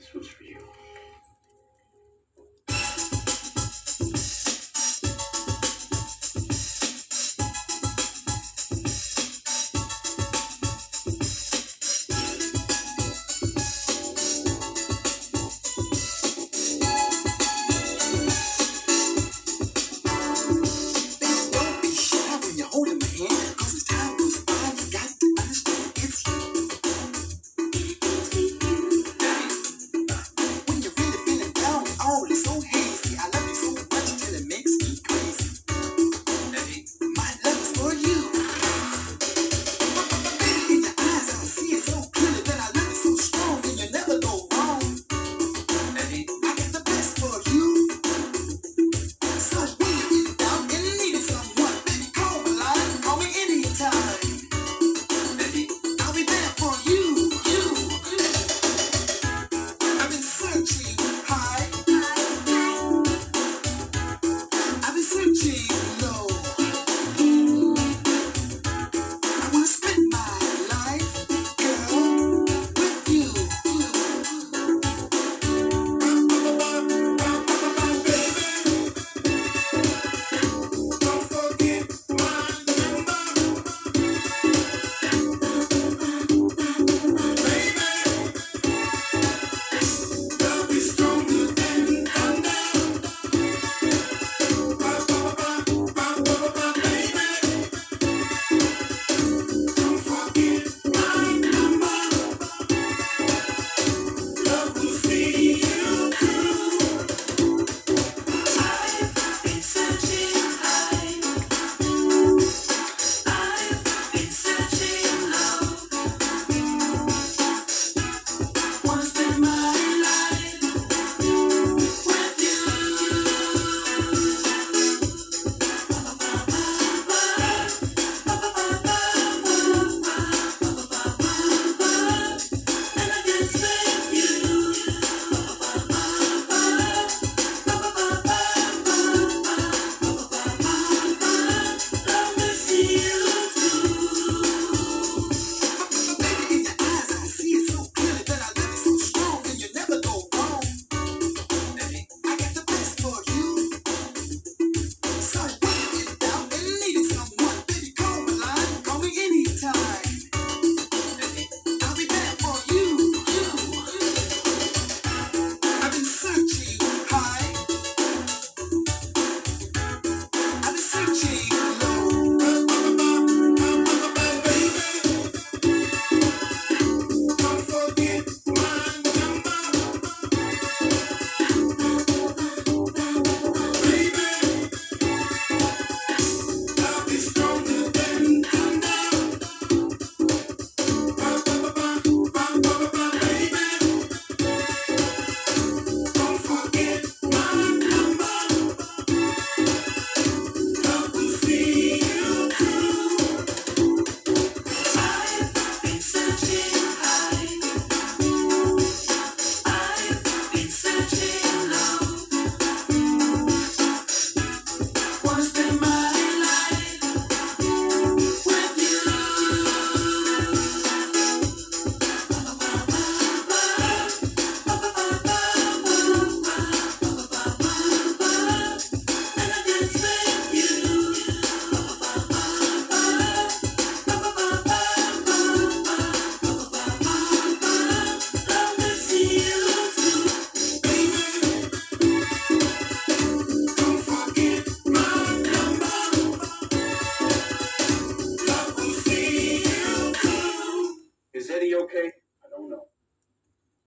This was for you. Don't be shy when you're holding my hand, 'cause as time goes by, you got to understand it's you. When you're really feeling down and all is so hazy, I love you so much till it makes me crazy. My love is for you. Baby, in your eyes, I don't see it so clearly that I love you so strong, and you never go wrong. I got the best for you. So when you're feeling down and needing someone, baby, call my line, call me anytime.